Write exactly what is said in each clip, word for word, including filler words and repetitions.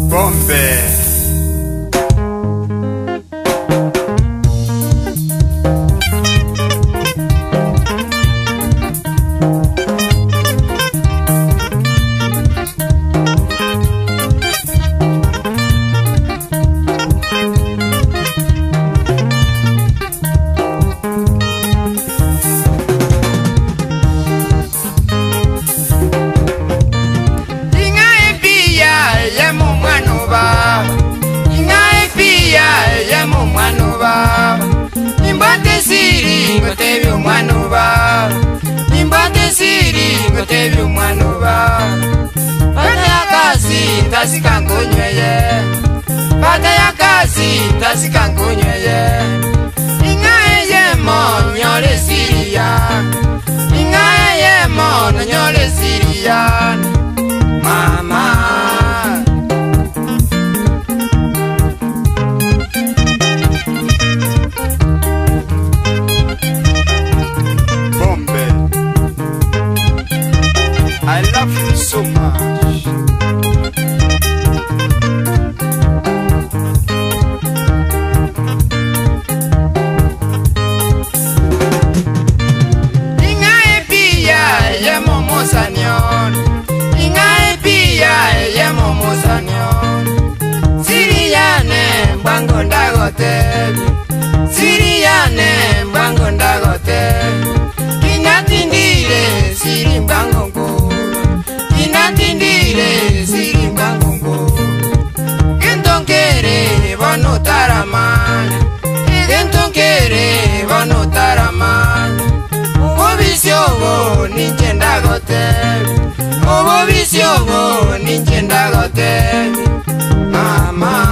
Bombe. Nimbate siri ngotebi umwanuba Nimbate siri ngotebi umwanuba Bata ya kasi tasika ngonyweye Bata ya kasi tasika ngonyweye Ingae yemo nyole siriya Ingae yemo nyole siriya Mama I love you so much. Ingae pia ye momo sanyon Ingae pia ye momo sanyon Siriane mbango ndagote Siriane mbango ndagote Kinatindire siri mbango ngo Kinatindire siri mbango ngo Gentonkere vano taramanya Gentonkere vano taramanya Obovisiogo ninche ndagote Obovisiogo ninche ndagote Mama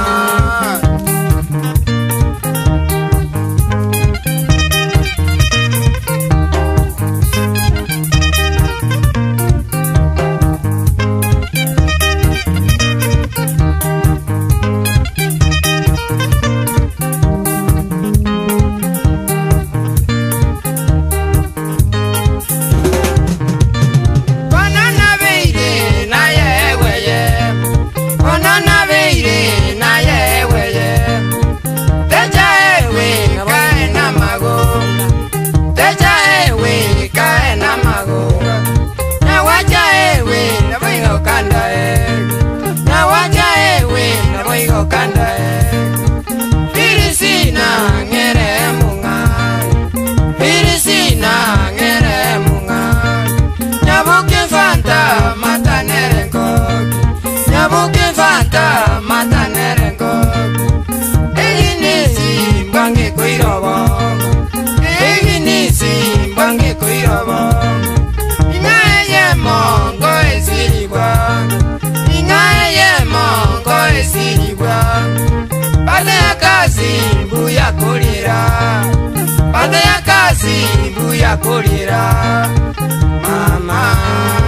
Bata ya kasi buya kolira Mama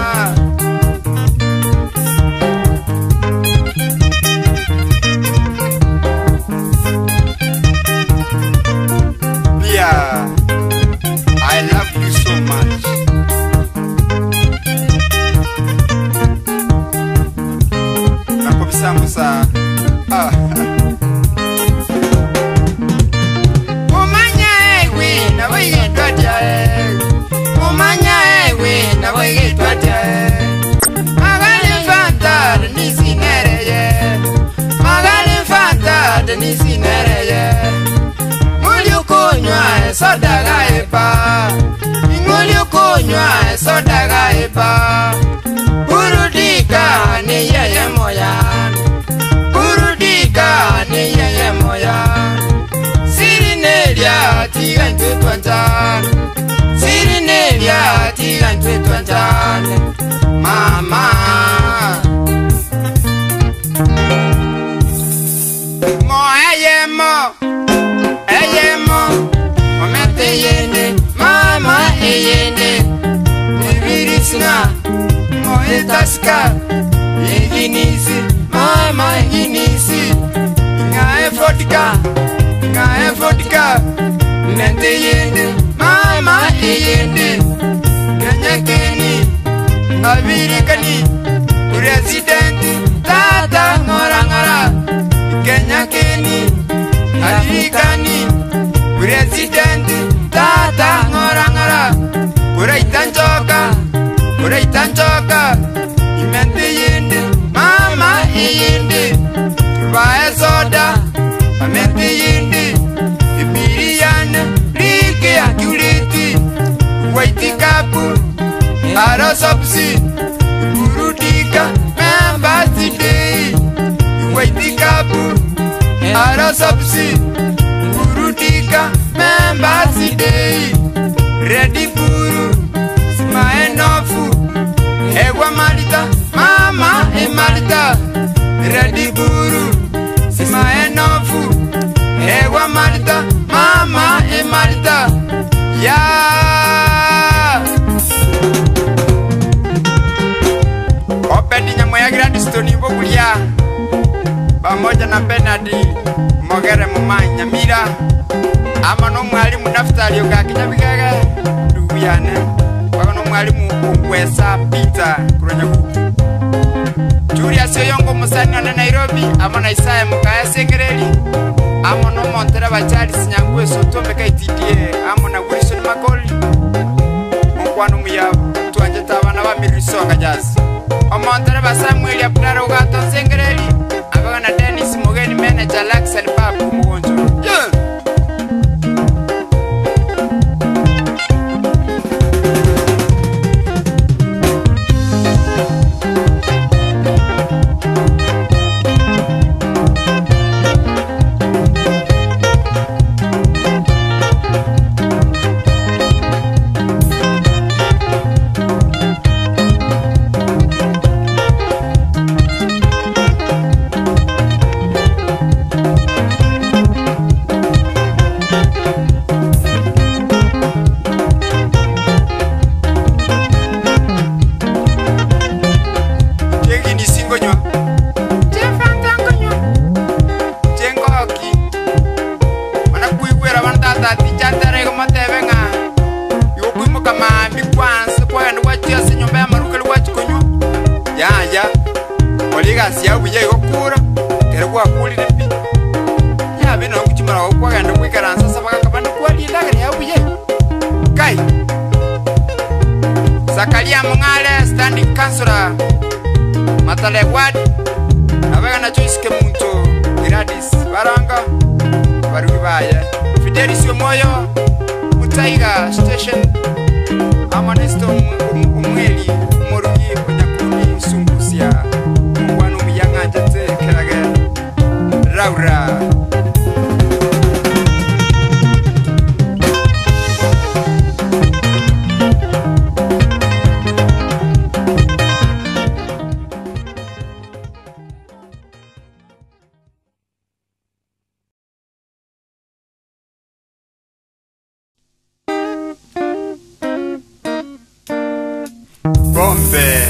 Yeah, I love you so much. Nakobisa musa Ah Soda gaipa, ingolio konywa soda gaipa. Burudika ni yeye moya, burudika ni yeye moya. Sirinelia tiga ntwe twantane, Sirinelia tiga ntwe twantane. Mama Mo eye mo, eye mo Eyende, mama eyende Nibirisna, moe taska Eginisi, mama eginisi Nga efotika, nga efotika Nente yende, mama eyende Nyanyakeni, abirikani Presidenti, tata ngorangara President tata ngora ngora Kura itanjoka Kura itanjoka Imente yindi mama yindi Tubae soda Amente yindi Ibiriyane Rike akuliti Waiti kapu Arasopsi Burudika Members today Waiti kapu Arasopsi Burudika Members today Ready Buru Sima enofu Ewa Marita Mama e Marita Ready Buru Sima enofu Ewa Marita Mama e Marita Ya Openi nyamo ya Grand Stone Mbogulia pamoja na Bernard Mogere Mumanya Nyamira ama no mwalimu Naftali Okakinya Bigaga Dubiyane bako no mwalimu Ongwesa Peter Kuronyaku Julia Soyongo Musani na Nairobi ama na Isaya Mukaya Sengereli ama no Montera Bachari Sinyangwe Sotombe Kaitidie ama na Wilson Makoli Mkwano Muyabo tuanje tabana ba Mirisoka Jazz Omontera ba Samuel Abdara Ugato Sengereli abaka na Dennis Mogeni manager Laxel Papu Mugonjo yeah. Siya uye okura terwa kuli nepi ya bino kuchimara okwaga ndo kwikaransa sabaka kabanda kwali ndagari ya uye kai Zakaria Mungale standing councillor Matale Ward abaga na Joyce Kemunto Iradis Baranga barubaya Fidelis Moyo Mutaiga station Amanesto umweli morugi kunyakuni sumbusia Laura Bombe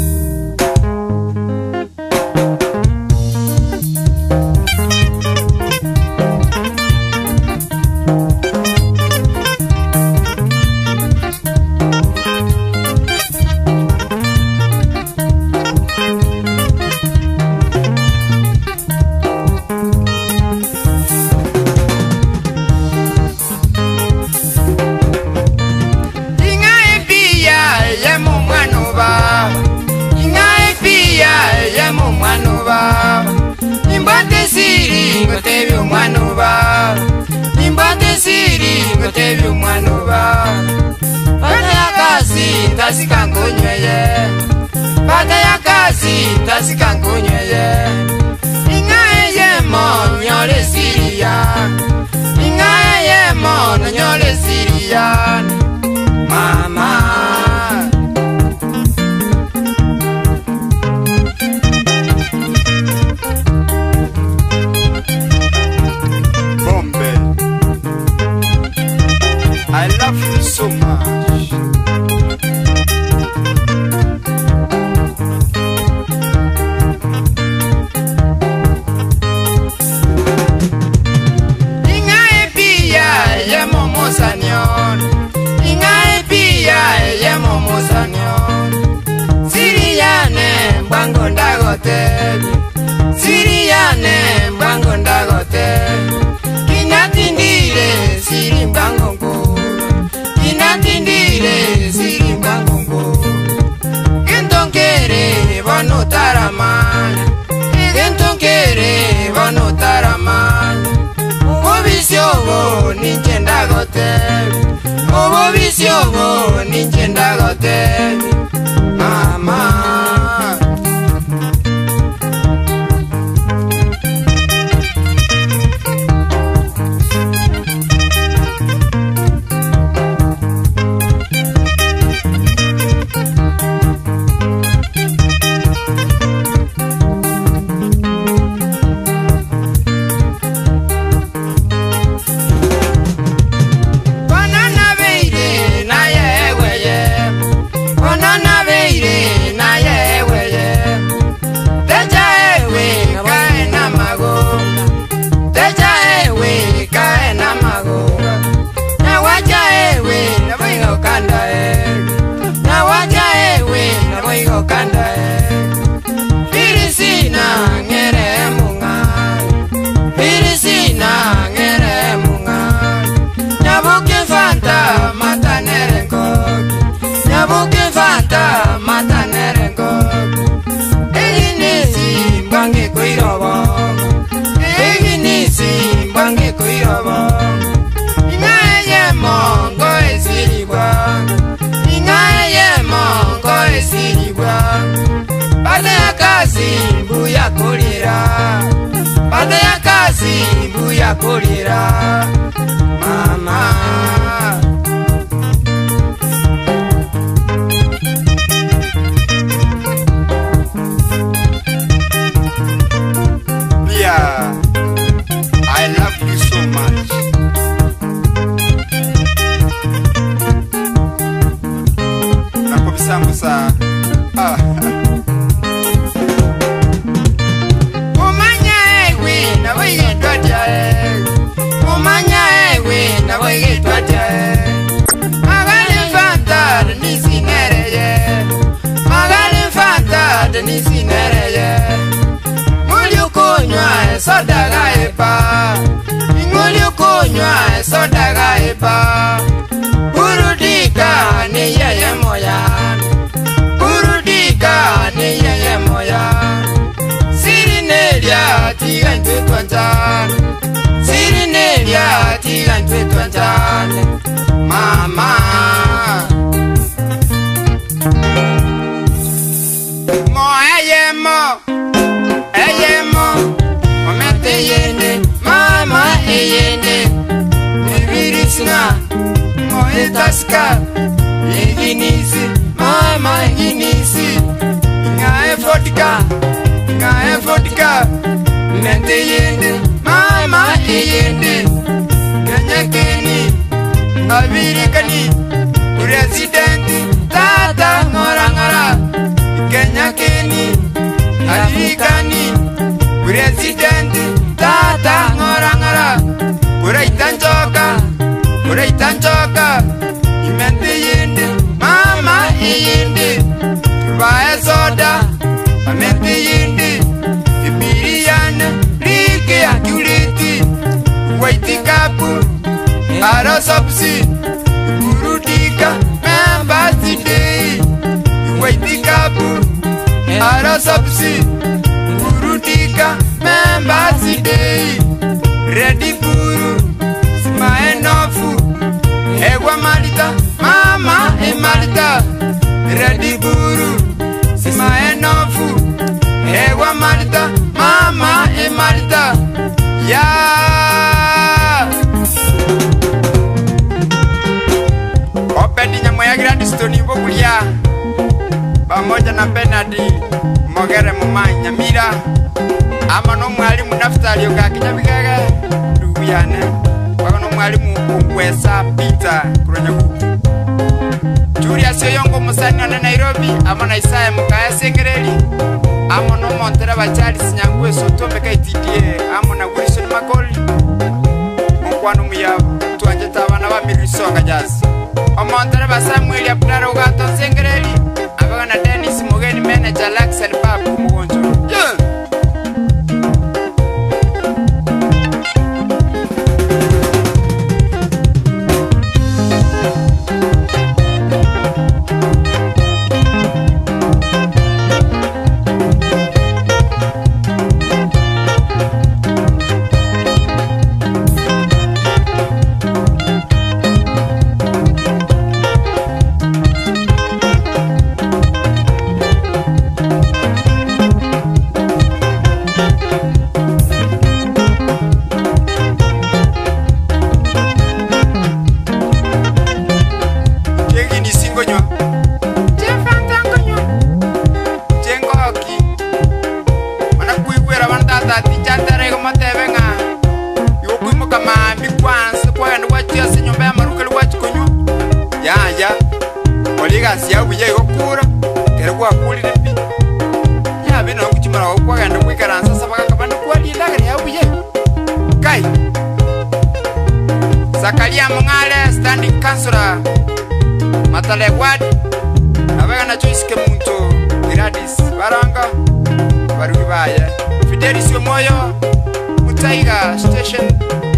Imbate siri ngotebi umwanuba Imbate siri ngotebi umwanuba Bata ya kazi tasika ngonyweye Bata ya kazi tasika ngonyweye Ingae yemo nyole siria Ingae yemo nyole siria Mama I love you so much. Ingae pia ya momo sanyon sirimba ngongo inatindire sirimba ngongo Gentonkere bono taramana Gentonkere bono taramana Obo visiobo ninjenda gotebi Obo visiobo ninjenda gotebi Mama Buya kulira, pande ya kazi buya kulira, mama. Yeah, I love you so much. Nakubisa musa. Ah. Soda gaipa, ingulio kunywa soda gaipa. Burudika ni yeye moya, burudika ni yeye moya. Sirinelia tiga ntwe twanjane, Sirinelia tiga ntwe twanjane, mama. Mo eye mo, eye mo. Eyende, mama eyende, Evirisna, Moetaska, Eginisi, mama Eginisi, Nga Efotika, Nga Efotika, Mente yende, mama eyende, Kenya Keni, Avirikani, Presidenti, Tata Ngora Ngora, Kenya Keni, Avirikani, Presidenti, Tata Ngora Ngora, Pura itanchoka, Pura itanchoka, Imente yende, mama yende, Vae soda, Amente yende, Ibiriana, Rike akuleti, Waiti kapu, Arosopsi, Burudika, Membasi day, Waiti kapu, Arosopsi, Burudika, Membasi day. Ready guru, sima enofu, ewa malita, mama e malita. Ready guru, sima enofu, ewa malita, mama e malita. Ya. Opendi nyamoya grandi stoni bokulia, pamoja na Benadi Mogere Mumanya Nyamira. Ama no mwalimu Naftali Okakinya Bigege ndugu yane wako no mwalimu Ongwesa Peter Kuronyaku Julius Yongo Musani na Nairobi ama na Isaya Mukaya Sengereli ama no Montera Bachali Sinyangwe Sotombe kaitidie ama na Wilson Makoli Mkwanu Muyabo tuanjeta abana ba Mirisonga Jazz Omontera ba Samuel Abdara Ugato Sengereli abaga na Dennis Mugeni manager Laxel Papu Mugonjo yeah. sia buye gokura kero kwa kulire pi ya bino kuchimara kwa ganda kwikaransa sabaka kabana kwa lilagare ya buye kai Zakaria Mungale standing councillor Matale Ward abega na Joyce Kemunto Gladys Baranga Barubaye Fidelis Moyo Mutaiga station